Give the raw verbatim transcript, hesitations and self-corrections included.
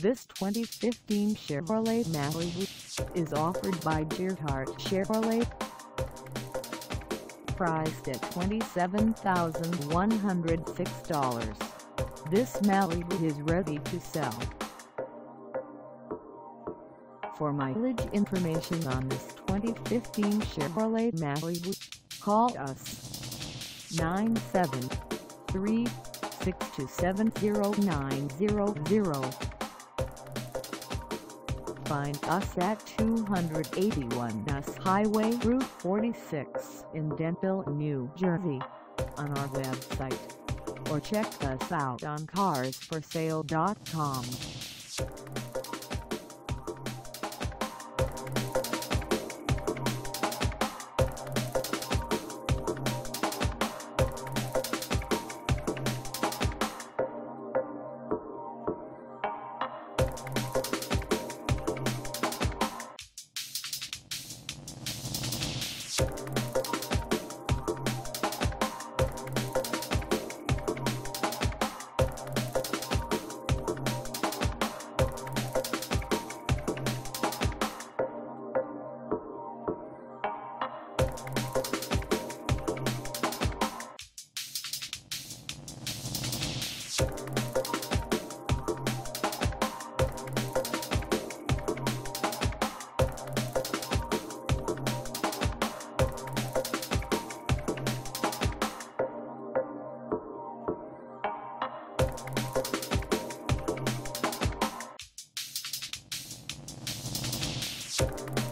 This twenty fifteen Chevrolet Malibu is offered by Gearhart Chevrolet. Priced at twenty-seven thousand one hundred six dollars, this Malibu is ready to sell. For mileage information on this twenty fifteen Chevrolet Malibu, call us nine seven three, six two seven, zero nine zero zero. Find us at two eighty-one U S Highway Route forty-six in Denville, New Jersey, on our website, or check us out on cars for sale dot com. You